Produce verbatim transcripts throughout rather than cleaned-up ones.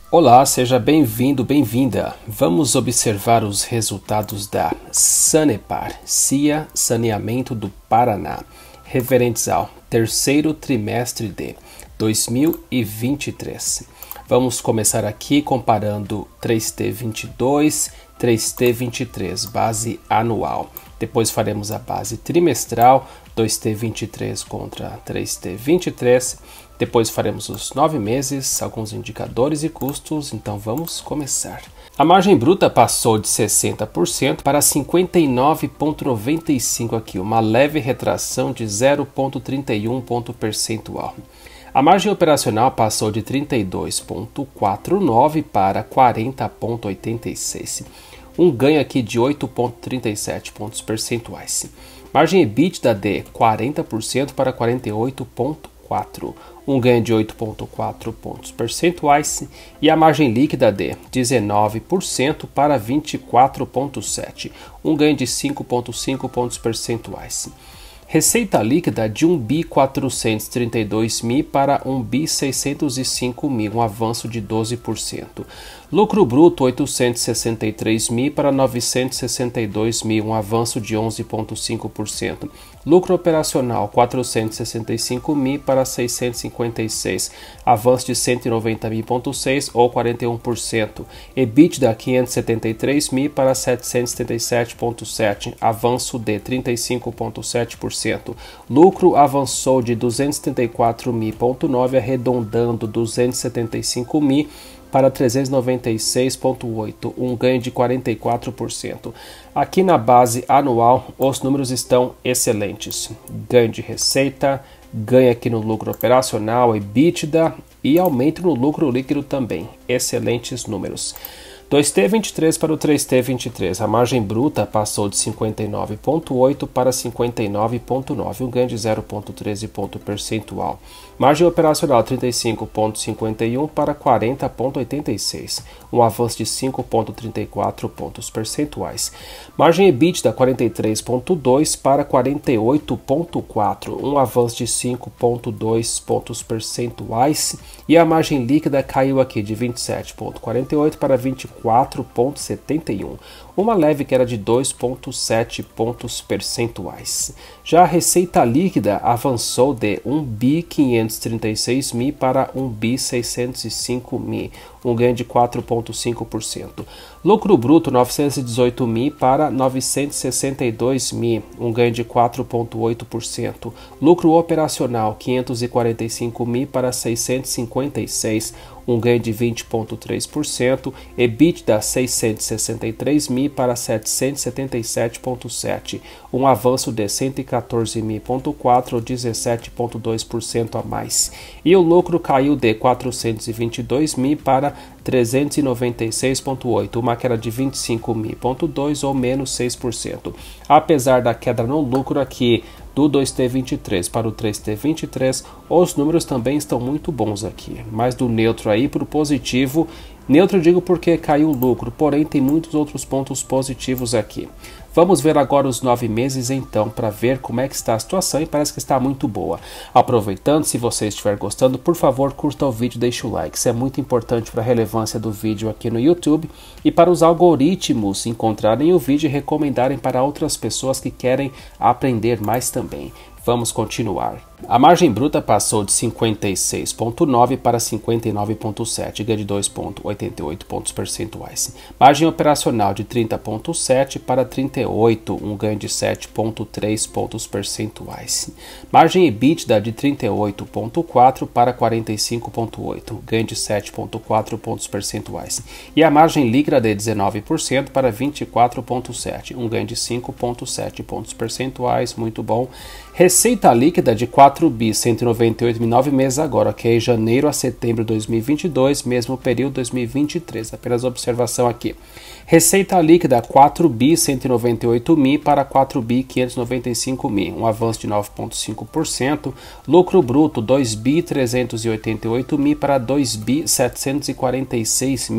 Olá, seja bem-vindo, bem-vinda. Vamos observar os resultados da Sanepar, C I A Saneamento do Paraná, referentes ao terceiro trimestre de dois mil e vinte e três. Vamos começar aqui comparando três T vinte e dois, três T vinte e três, base anual. Depois faremos a base trimestral, dois T vinte e três contra três T vinte e três. Depois faremos os nove meses, alguns indicadores e custos, então vamos começar. A margem bruta passou de sessenta por cento para cinquenta e nove vírgula noventa e cinco por cento aqui, uma leve retração de zero vírgula trinta e um ponto percentual. A margem operacional passou de trinta e dois vírgula quarenta e nove para quarenta vírgula oitenta e seis, um ganho aqui de oito vírgula trinta e sete pontos percentuais. Margem EBITDA de quarenta por cento para quarenta e oito vírgula quatro por cento, um ganho de oito vírgula quatro pontos percentuais, e a margem líquida de dezenove por cento para vinte e quatro vírgula sete por cento, um ganho de cinco vírgula cinco pontos percentuais. Receita líquida de um bi quatrocentos e trinta e dois mil para um bi seiscentos e cinco mil, um avanço de doze por cento. Lucro bruto oitocentos e sessenta e três mil para novecentos e sessenta e dois mil, um avanço de onze vírgula cinco por cento. Lucro operacional quatrocentos e sessenta e cinco mil para seiscentos e cinquenta e seis, avanço de cento e noventa mil vírgula seis ou quarenta e um por cento. EBITDA quinhentos e setenta e três mil para setecentos e setenta e sete vírgula sete, avanço de trinta e cinco vírgula sete por cento. Lucro avançou de duzentos e setenta e quatro mil vírgula nove, arredondando duzentos e setenta e cinco mil para trezentos e noventa e seis vírgula oito, um ganho de quarenta e quatro por cento. Aqui na base anual, os números estão excelentes. Ganho de receita, ganho aqui no lucro operacional, EBITDA, e aumento no lucro líquido também. Excelentes números. dois T vinte e três para o três T vinte e três, a margem bruta passou de cinquenta e nove vírgula oito para cinquenta e nove vírgula nove, um ganho de zero vírgula treze ponto percentual. Margem operacional trinta e cinco vírgula cinquenta e um para quarenta vírgula oitenta e seis, um avanço de cinco vírgula trinta e quatro pontos percentuais. Margem EBITDA quarenta e três vírgula dois para quarenta e oito vírgula quatro, um avanço de cinco vírgula dois pontos percentuais. E a margem líquida caiu aqui de vinte e sete vírgula quarenta e oito para vinte e quatro vírgula setenta e um, uma leve queda de dois vírgula sete pontos percentuais. Já a receita líquida avançou de um bi quinhentos e trinta e seis mil para um bi seiscentos e cinco mil, um ganho de quatro vírgula cinco por cento. Lucro bruto novecentos e dezoito mil para novecentos e sessenta e dois mil, um ganho de quatro vírgula oito por cento. Lucro operacional quinhentos e quarenta e cinco mil para seiscentos e cinquenta e seis, um ganho de vinte vírgula três por cento. EBITDA seiscentos e sessenta e três mil para setecentos e setenta e sete vírgula sete, um avanço de cento e quatorze mil vírgula quatro ou dezessete vírgula dois por cento a mais. E o lucro caiu de quatrocentos e vinte e dois mil para trezentos e noventa e seis vírgula oito, uma queda de vinte e cinco mil vírgula dois ou menos seis por cento. Apesar da queda no lucro aqui do dois T vinte e três para o três T vinte e três, os números também estão muito bons aqui, mas do neutro aí para o positivo. Neutro eu digo porque caiu o lucro, porém tem muitos outros pontos positivos aqui. Vamos ver agora os nove meses então, para ver como é que está a situação, e parece que está muito boa. Aproveitando, se você estiver gostando, por favor, curta o vídeo e deixe o like. Isso é muito importante para a relevância do vídeo aqui no YouTube e para os algoritmos encontrarem o vídeo e recomendarem para outras pessoas que querem aprender mais também. Vamos continuar. A margem bruta passou de cinquenta e seis vírgula nove para cinquenta e nove vírgula sete, ganho de dois vírgula oitenta e oito pontos percentuais. Margem operacional de trinta vírgula sete para trinta e oito, um ganho de sete vírgula três pontos percentuais. Margem EBITDA de trinta e oito vírgula quatro para quarenta e cinco vírgula oito, ganho de sete vírgula quatro pontos percentuais. E a margem líquida de dezenove por cento para vinte e quatro vírgula sete, um ganho de cinco vírgula sete pontos percentuais, muito bom. Receita líquida de quatro bi cento e noventa e oito mil, nove meses agora, ok? Janeiro a setembro de dois mil e vinte e dois, mesmo período dois mil e vinte e três, apenas observação aqui. Receita líquida quatro bi cento e noventa e oito mil para quatro bi quinhentos e noventa e cinco mil, um avanço de nove vírgula cinco por cento. Lucro bruto dois bi trezentos e oitenta e oito mil para dois bi setecentos e quarenta e seis mil,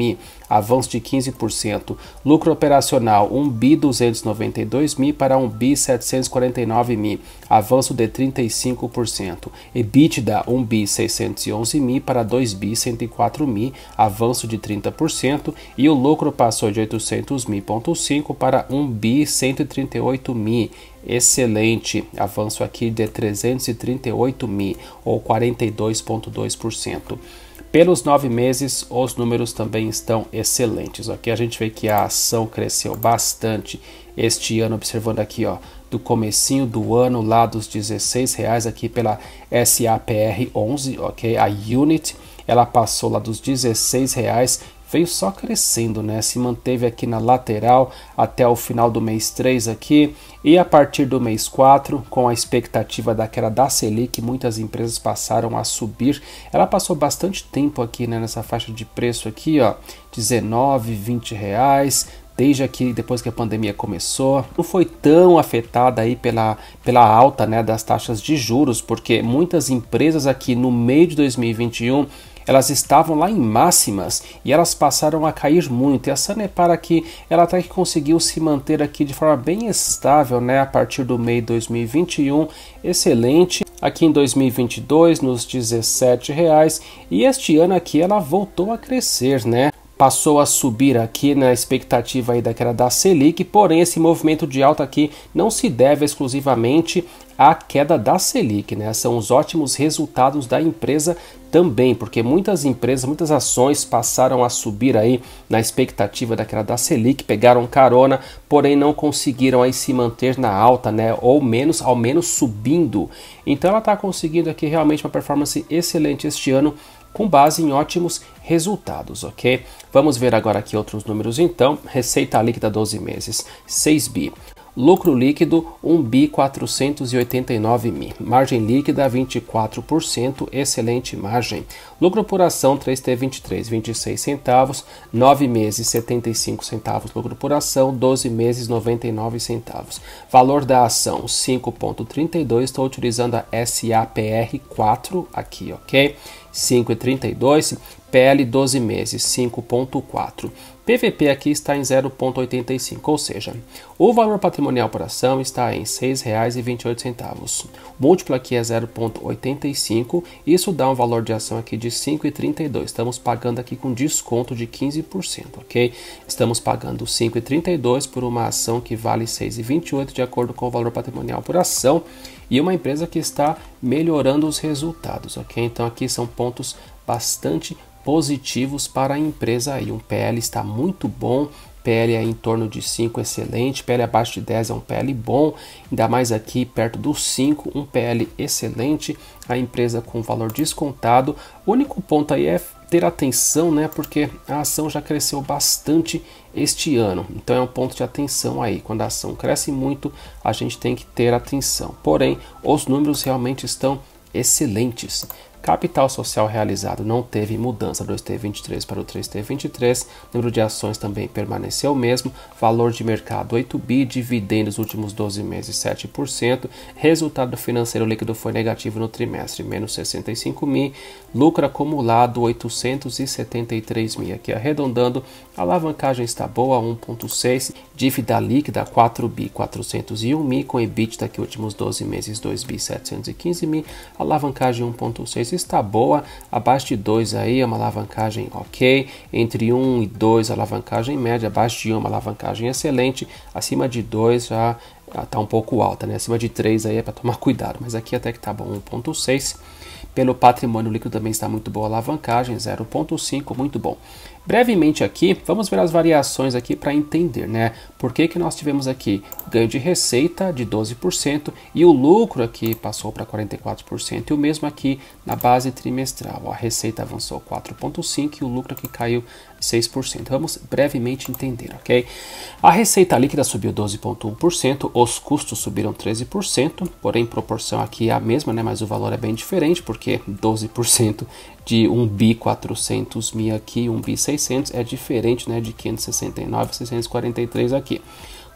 avanço de quinze por cento. Lucro operacional um bi duzentos e noventa e dois mil para um bi setecentos e quarenta e nove mil, avanço de trinta e cinco por cento. EBITDA um bi seiscentos e onze mil para dois bi cento e quatro mil, avanço de trinta por cento, e o lucro passou de oitocentos mil ponto cinco para um bi cento e trinta e oito mil. Excelente, avanço aqui de trezentos e trinta e oito mil, ou quarenta e dois vírgula dois por cento. Pelos nove meses, os números também estão excelentes. Aqui a gente vê que a ação cresceu bastante este ano, observando aqui, ó, do comecinho do ano, lá dos dezesseis reais aqui pela S A P R onze, ok? A Unit, ela passou lá dos dezesseis reais, veio só crescendo, né? Se manteve aqui na lateral até o final do mês três aqui, e a partir do mês quatro, com a expectativa daquela da Selic, muitas empresas passaram a subir. Ela passou bastante tempo aqui, né, nessa faixa de preço aqui, ó, dezenove, vinte reais, desde aqui, depois que a pandemia começou. Não foi tão afetada aí pela, pela alta, né, das taxas de juros, porque muitas empresas aqui no meio de dois mil e vinte e um, elas estavam lá em máximas e elas passaram a cair muito. E a Sanepar aqui, ela até que conseguiu se manter aqui de forma bem estável, né, a partir do mês de dois mil e vinte e um, excelente. Aqui em dois mil e vinte e dois, nos dezessete reais, e este ano aqui ela voltou a crescer, né? Passou a subir aqui na expectativa aí daquela da Selic, porém esse movimento de alta aqui não se deve exclusivamente à queda da Selic, né? São os ótimos resultados da empresa também, porque muitas empresas, muitas ações passaram a subir aí na expectativa daquela da Selic, pegaram carona, porém não conseguiram aí se manter na alta, né? Ou menos, ao menos subindo. Então ela está conseguindo aqui realmente uma performance excelente este ano, com base em ótimos resultados, ok? Vamos ver agora aqui outros números então. Receita líquida doze meses, seis bi. Lucro líquido um bi quatrocentos e oitenta e nove mil. Margem líquida vinte e quatro por cento, excelente margem. Lucro por ação três T vinte e três, vinte e seis centavos, nove meses setenta e cinco centavos lucro por ação, doze meses noventa e nove centavos. Valor da ação cinco vírgula trinta e dois, estou utilizando a S A P R quatro aqui, ok? cinco vírgula trinta e dois, P L doze meses cinco vírgula quatro. P V P aqui está em zero vírgula oitenta e cinco, ou seja, o valor patrimonial por ação está em seis reais e vinte e oito centavos. O múltiplo aqui é zero vírgula oitenta e cinco, isso dá um valor de ação aqui de cinco vírgula trinta e dois. Estamos pagando aqui com desconto de quinze por cento, ok? Estamos pagando cinco vírgula trinta e dois por uma ação que vale seis vírgula vinte e oito de acordo com o valor patrimonial por ação, e uma empresa que está melhorando os resultados, ok? Então aqui são pontos bastante positivos para a empresa aí. Um P L está muito bom, P L é em torno de cinco, excelente, P L abaixo de dez é um P L bom, ainda mais aqui perto dos cinco, um P L excelente, a empresa com valor descontado. O único ponto aí é ter atenção, né, porque a ação já cresceu bastante este ano, então é um ponto de atenção aí. Quando a ação cresce muito, a gente tem que ter atenção, porém os números realmente estão excelentes. Capital social realizado não teve mudança, dois T vinte e três para o três T vinte e três, número de ações também permaneceu o mesmo, valor de mercado oito bi, dividendos nos últimos doze meses sete por cento, resultado financeiro líquido foi negativo no trimestre, menos sessenta e cinco mil, lucro acumulado oitocentos e setenta e três mil, aqui arredondando, a alavancagem está boa, um vírgula seis, dívida líquida quatro bi quatrocentos e um mil, com EBITDA aqui últimos doze meses dois bi setecentos e quinze mil, alavancagem um vírgula seis está boa, abaixo de dois aí é uma alavancagem ok, entre um e dois alavancagem média, abaixo de um uma alavancagem excelente, acima de dois já está um pouco alta, né? Acima de três aí é para tomar cuidado, mas aqui até que tá bom, um vírgula seis. Pelo patrimônio líquido também está muito boa a alavancagem, zero vírgula cinco, muito bom. Brevemente aqui, vamos ver as variações aqui para entender, né? Por que que nós tivemos aqui ganho de receita de doze por cento e o lucro aqui passou para quarenta e quatro por cento, e o mesmo aqui na base trimestral. A receita avançou quatro vírgula cinco por cento e o lucro aqui caiu seis por cento. Vamos brevemente entender, ok? A receita líquida subiu doze vírgula um por cento, os custos subiram treze por cento, porém proporção aqui é a mesma, né? Mas o valor é bem diferente, porque doze por cento de um bi quatrocentos mil aqui, um bi seiscentos é diferente, né, de quinhentos e sessenta e nove, seiscentos e quarenta e três aqui.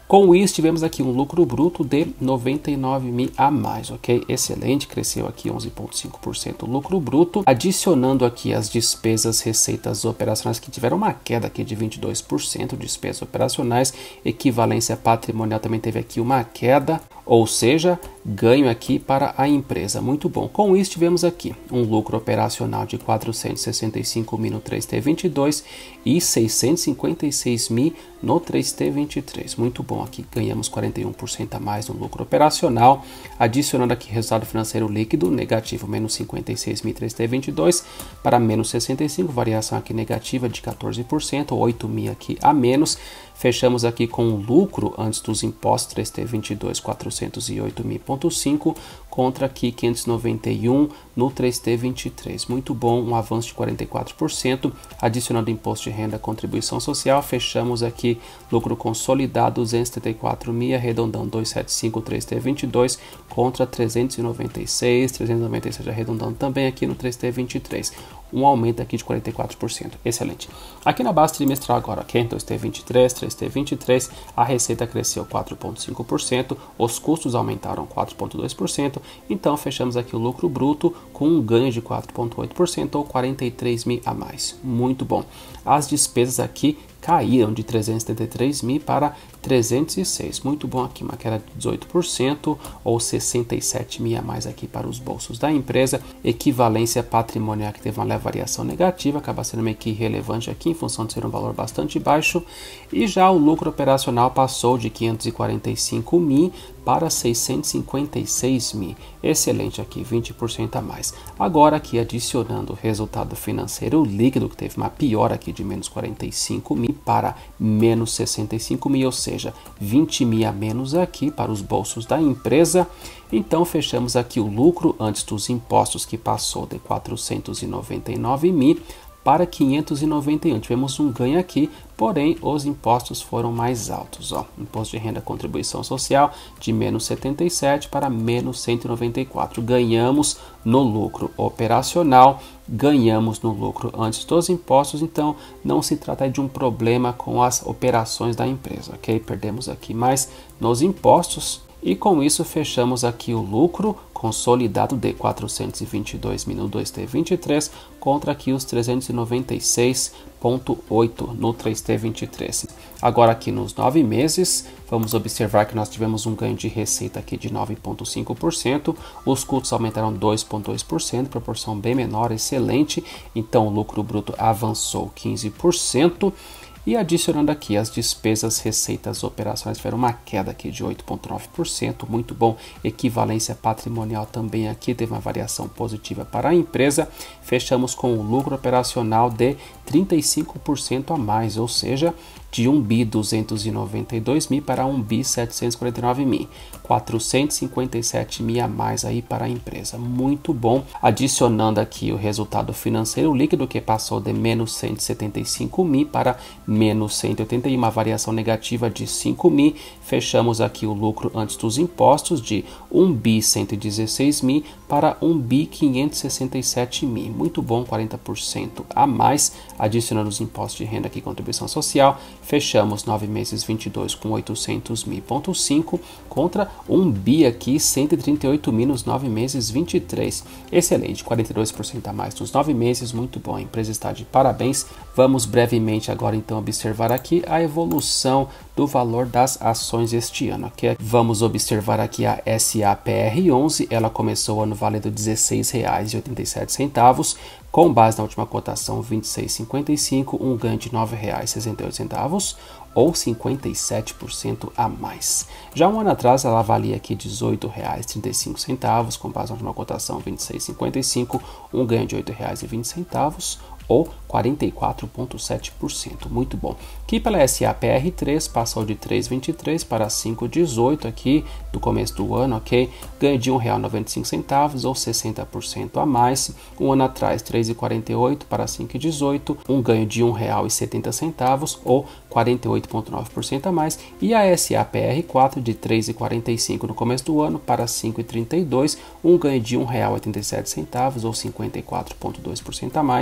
Com isso, tivemos aqui um lucro bruto de noventa e nove mil a mais, ok? Excelente, cresceu aqui onze vírgula cinco por cento o lucro bruto, adicionando aqui as despesas, receitas operacionais que tiveram uma queda aqui de vinte e dois por cento, despesas operacionais, equivalência patrimonial também teve aqui uma queda, ou seja, ganho aqui para a empresa. Muito bom. Com isso, tivemos aqui um lucro operacional de quatrocentos e sessenta e cinco mil no três T vinte e dois e seiscentos e cinquenta e seis mil no três T vinte e três. Muito bom. Aqui ganhamos quarenta e um por cento a mais no lucro operacional, adicionando aqui resultado financeiro líquido negativo, menos cinquenta e seis mil três T vinte e dois para menos sessenta e cinco, variação aqui negativa de quatorze por cento, oito mil aqui a menos. Fechamos aqui com o lucro antes dos impostos três T vinte e dois, quatrocentos e oito mil vírgula cinco contra aqui quinhentos e noventa e um no três T vinte e três. Muito bom, um avanço de quarenta e quatro por cento, adicionando imposto de renda, contribuição social, fechamos aqui lucro consolidado duzentos e setenta e quatro mil, arredondando duzentos e setenta e cinco três T vinte e dois contra trezentos e noventa e seis, trezentos e noventa e sete arredondando também aqui no três T vinte e três. Um aumento aqui de quarenta e quatro por cento. Excelente. Aqui na base trimestral agora, ok? dois T vinte e três, três T vinte e três, a receita cresceu quatro vírgula cinco por cento, os custos aumentaram quatro vírgula dois por cento, então fechamos aqui o lucro bruto com um ganho de quatro vírgula oito por cento ou quarenta e três mil a mais. Muito bom. As despesas aqui caíram de trezentos e setenta e três mil para trezentos e seis. Muito bom aqui, uma queda de dezoito por cento ou sessenta e sete mil a mais aqui para os bolsos da empresa. Equivalência patrimonial que teve uma leve variação negativa, acaba sendo meio que irrelevante aqui em função de ser um valor bastante baixo. E já o lucro operacional passou de quinhentos e quarenta e cinco mil para seiscentos e cinquenta e seis mil. Excelente aqui, vinte por cento a mais. Agora aqui adicionando o resultado financeiro líquido, que teve uma piora aqui de menos quarenta e cinco mil para menos sessenta e cinco mil, ou seja, vinte mil a menos aqui para os bolsos da empresa. Então fechamos aqui o lucro antes dos impostos, que passou de quatrocentos e noventa e nove mil para quinhentos e noventa e um. Tivemos um ganho aqui, porém os impostos foram mais altos. Ó. Imposto de renda, contribuição social de menos setenta e sete para menos cento e noventa e quatro. Ganhamos no lucro operacional, ganhamos no lucro antes dos impostos, então não se trata de um problema com as operações da empresa, ok? Perdemos aqui mais nos impostos. E com isso fechamos aqui o lucro consolidado de quatrocentos e vinte e dois mil no dois T vinte e três contra aqui os trezentos e noventa e seis vírgula oito no três T vinte e três. Agora aqui nos nove meses, vamos observar que nós tivemos um ganho de receita aqui de nove vírgula cinco por cento, os custos aumentaram dois vírgula dois por cento, proporção bem menor, excelente, então o lucro bruto avançou quinze por cento. E adicionando aqui as despesas, receitas operacionais tiveram uma queda aqui de oito vírgula nove por cento, muito bom. Equivalência patrimonial também aqui teve uma variação positiva para a empresa. Fechamos com um lucro operacional de trinta e cinco por cento a mais, ou seja, de um bi duzentos e noventa e dois mil para um bi setecentos e quarenta e nove mil, quatrocentos e cinquenta e sete mil a mais aí para a empresa. Muito bom. Adicionando aqui o resultado financeiro líquido, que passou de menos cento e setenta e cinco mil para menos cento e oitenta e um, uma variação negativa de cinco mil. Fechamos aqui o lucro antes dos impostos de um bi cento e dezesseis mil para um bi quinhentos e sessenta e sete mil. Muito bom, quarenta por cento a mais. Adicionando os impostos de renda aqui, contribuição social, fechamos nove meses vinte e dois com oitocentos mil vírgula cinco contra um bi aqui, cento e trinta e oito mil nos nove meses vinte e três. Excelente, quarenta e dois por cento a mais nos nove meses, muito bom, a empresa está de parabéns. Vamos brevemente agora então observar aqui a evolução do valor das ações este ano, ok? Vamos observar aqui a S A P R onze, ela começou o ano valendo dezesseis reais e oitenta e sete centavos, com base na última cotação vinte e seis reais e cinquenta e cinco centavos, um ganho de nove reais e sessenta e oito centavos, ou cinquenta e sete por cento a mais. Já um ano atrás ela valia aqui dezoito reais e trinta e cinco centavos, com base na última cotação vinte e seis reais e cinquenta e cinco centavos, um ganho de oito reais e vinte centavos, ou quarenta e quatro vírgula sete por cento. Muito bom. Aqui pela S A P R três passou de três reais e vinte e três para cinco reais e dezoito aqui do começo do ano, ok? Ganho de um real e noventa e cinco centavos ou sessenta por cento a mais. Um ano atrás três reais e quarenta e oito para cinco reais e dezoito, um ganho de um real e setenta centavos ou quarenta e oito vírgula nove por cento a mais. E a S A P R quatro de três reais e quarenta e cinco no começo do ano para cinco reais e trinta e dois, um ganho de um real e oitenta e sete centavos ou cinquenta e quatro vírgula dois por cento a mais. Um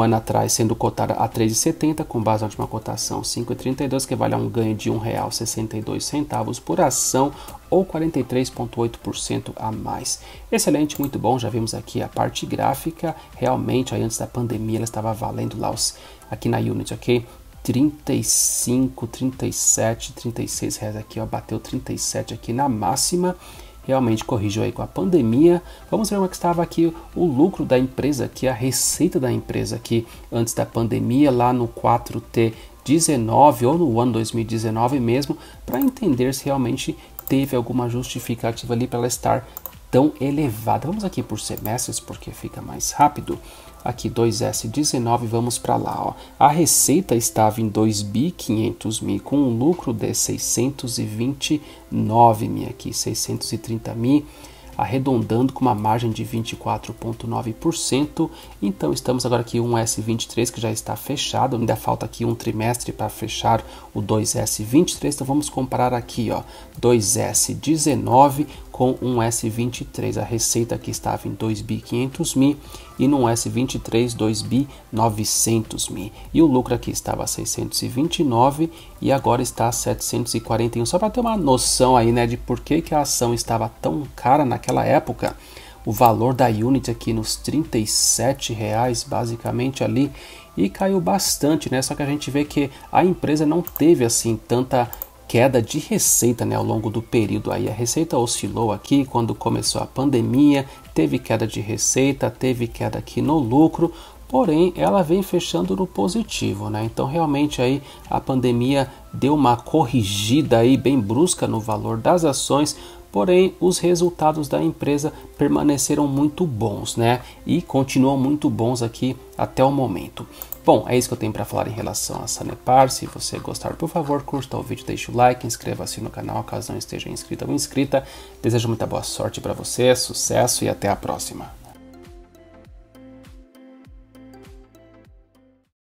ano atrás sendo cotada a três reais e setenta centavos, com base na última cotação cinco reais e trinta e dois centavos, que vale a um ganho de um real e sessenta e dois centavos por ação, ou quarenta e três vírgula oito por cento a mais. Excelente, muito bom. Já vimos aqui a parte gráfica. Realmente, aí antes da pandemia, ela estava valendo lá os, aqui na Unity, ok? trinta e cinco, trinta e sete, trinta e seis reais aqui, ó, bateu trinta e sete aqui na máxima. Realmente corrigiu aí com a pandemia. Vamos ver como é que estava aqui o lucro da empresa, aqui a receita da empresa aqui antes da pandemia, lá no quatro T dezenove ou no ano dois mil e dezenove mesmo, para entender se realmente teve alguma justificativa ali para ela estar tão elevada. Vamos aqui por semestres, porque fica mais rápido. Aqui dois S dezenove, vamos para lá, ó. A receita estava em dois bi quinhentos mil, com um lucro de seiscentos e vinte e nove mil aqui, seiscentos e trinta mil, arredondando com uma margem de vinte e quatro vírgula nove por cento. Então estamos agora aqui um S vinte e três que já está fechado, ainda falta aqui um trimestre para fechar o dois S vinte e três, então vamos comparar aqui, ó, dois S dezenove com um S vinte e três. A receita aqui estava em dois bi quinhentos mil e no S vinte e três dois bi novecentos mil. E o lucro aqui estava seiscentos e vinte e nove e agora está setecentos e quarenta e um. Só para ter uma noção aí, né, de por que, que a ação estava tão cara naquela época. O valor da Unity aqui nos trinta e sete reais, basicamente ali, e caiu bastante, né? Só que a gente vê que a empresa não teve assim tanta queda de receita, né, ao longo do período. Aí a receita oscilou aqui quando começou a pandemia, teve queda de receita, teve queda aqui no lucro, porém ela vem fechando no positivo, né? Então realmente aí a pandemia deu uma corrigida aí bem brusca no valor das ações, porém os resultados da empresa permaneceram muito bons, né? E continuam muito bons aqui até o momento. Bom, é isso que eu tenho para falar em relação a Sanepar. Se você gostar, por favor, curta o vídeo, deixe o like, inscreva-se no canal caso não esteja inscrito ou inscrita. Desejo muita boa sorte para você, sucesso e até a próxima.